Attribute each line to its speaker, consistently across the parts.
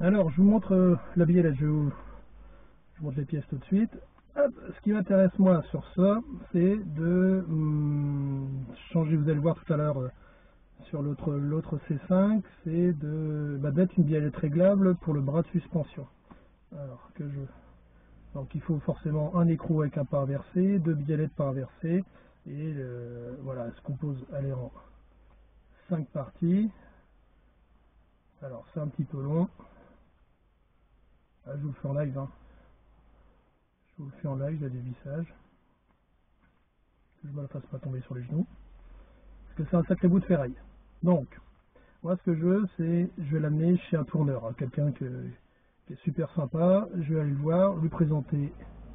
Speaker 1: Alors, je vous montre la biellette, je vous montre les pièces tout de suite. Hop, ce qui m'intéresse moi sur ça, c'est de changer, vous allez le voir tout à l'heure sur l'autre C5, c'est d'être une biellette réglable pour le bras de suspension. Alors, donc il faut forcément un écrou avec un pas inversé, 2 biellettes pas inversées, et voilà, elle se compose, elle est en 5 parties. Alors c'est un petit peu long. Ah, je vous le fais en live, hein. Je vous le fais en live, il y a des vissages. Que je me la fasse pas tomber sur les genoux. Parce que c'est un sacré bout de ferraille. Donc, moi ce que je veux, c'est, je vais l'amener chez un tourneur, hein, quelqu'un qui est super sympa. Je vais aller le voir, lui présenter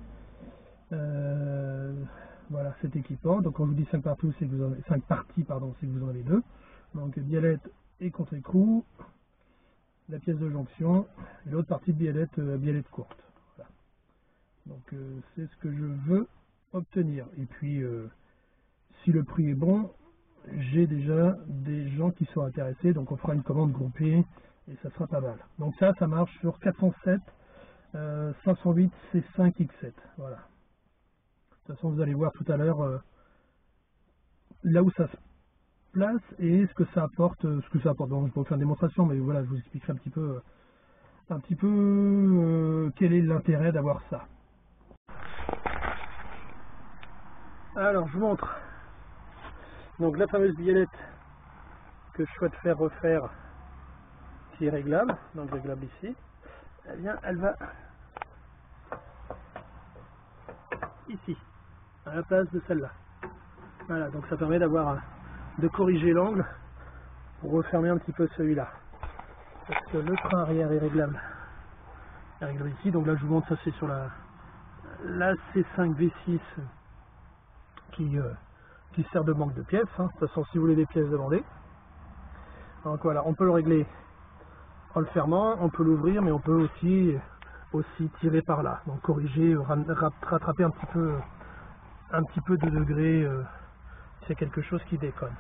Speaker 1: voilà cet équipement. Donc quand je vous dis 5 parties, c'est que vous en avez 5 parties, pardon, c'est que vous en avez 2. Donc biellette et contre-écrou, la pièce de jonction, et l'autre partie de biellette courte. Voilà. Donc c'est ce que je veux obtenir. Et puis si le prix est bon, j'ai déjà des gens qui sont intéressés, donc on fera une commande groupée et ça sera pas mal. Donc ça marche sur 407 508 C5 X7. Voilà. De toute façon, vous allez voir tout à l'heure là où ça se place et ce que ça apporte. Donc, je ne vais pas vous faire une démonstration, mais voilà, je vous expliquerai un petit peu quel est l'intérêt d'avoir ça. Alors, je vous montre. Donc la fameuse biellette que je souhaite faire refaire, qui est réglable, donc réglable ici. Eh bien, elle va ici, à la place de celle-là. Voilà, donc ça permet de corriger l'angle pour refermer un petit peu celui-là. Parce que le frein arrière est réglable. Il est réglable ici, donc là je vous montre, ça c'est sur la C5 V6 qui sert de banque de pièces. Hein. De toute façon, si vous voulez des pièces, demandez. Donc voilà, on peut le régler en le fermant, on peut l'ouvrir, mais on peut aussi tirer par là. Donc corriger, rattraper un petit peu de degré, c'est quelque chose qui déconne.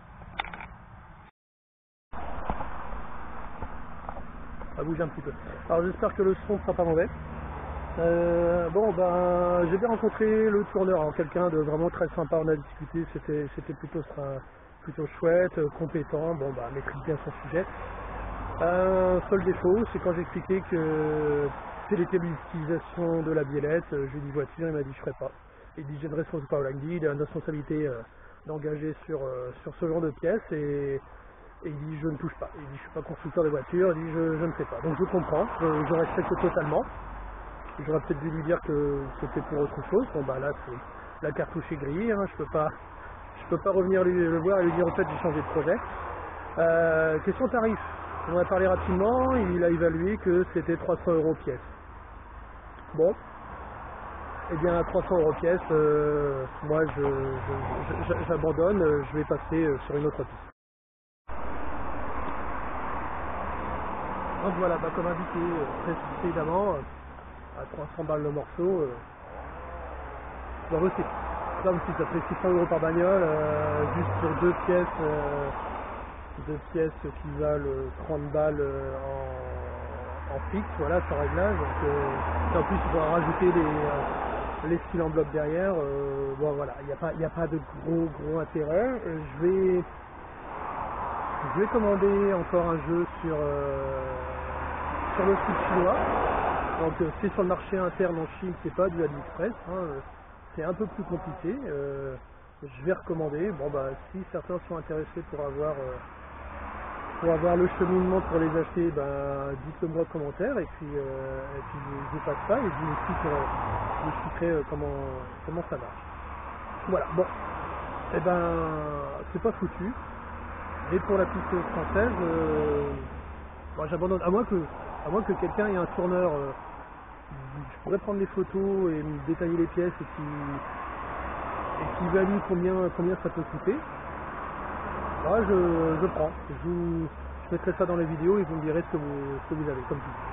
Speaker 1: Ça bouge un petit peu. Alors j'espère que le son ne sera pas mauvais. Bon ben j'ai bien rencontré le tourneur, hein, quelqu'un de vraiment très sympa, on a discuté, c'était plutôt chouette, compétent, bon bah maîtrise bien son sujet. Seul défaut, c'est quand j'ai expliqué que quelle était l'utilisation de la biellette, je lui ai dit voiture, il m'a dit je ferai pas. Il dit j'ai une responsabilité, il a une responsabilité d'engager sur ce genre de pièces et il dit je ne touche pas. Il dit je suis pas constructeur de voiture, il dit je ne sais pas. Donc je comprends, je respecte totalement. J'aurais peut-être dû lui dire que c'était pour autre chose. Bon bah là c'est la cartouche est grillée, hein, je peux pas revenir le voir et lui dire en fait j'ai changé de projet. Question tarif, on en a parlé rapidement, il a évalué que c'était 300 € pièce. Bon, et bien à 300 € pièce, moi j'abandonne, je vais passer sur une autre piste. Donc voilà, bah, comme indiqué précédemment, à 300 balles le morceau, c'est pas possible. Ça aussi, ça fait 600 € par bagnole, juste pour deux pièces qui valent 30 balles en fixe, voilà, sans réglage. Donc, en plus, il faudra rajouter les styles en bloc derrière. Bon, voilà, il n'y a pas de gros intérêt. Je vais commander encore un jeu sur le site chinois. Donc c'est sur le marché interne en Chine, c'est pas du AliExpress, hein, c'est un peu plus compliqué. Je vais recommander. Bon bah si certains sont intéressés pour avoir le cheminement pour les acheter, ben dites-le moi en commentaire et puis je vous passe ça et je vous expliquerai comment ça marche. Voilà, bon, et ben c'est pas foutu. Et pour la piste française, bon, j'abandonne, à moins que quelqu'un ait un tourneur, je pourrais prendre des photos et me détailler les pièces et qui value combien ça peut coûter. Là je prends, je mettrai ça dans les vidéos et vous me direz ce que vous avez comme tout.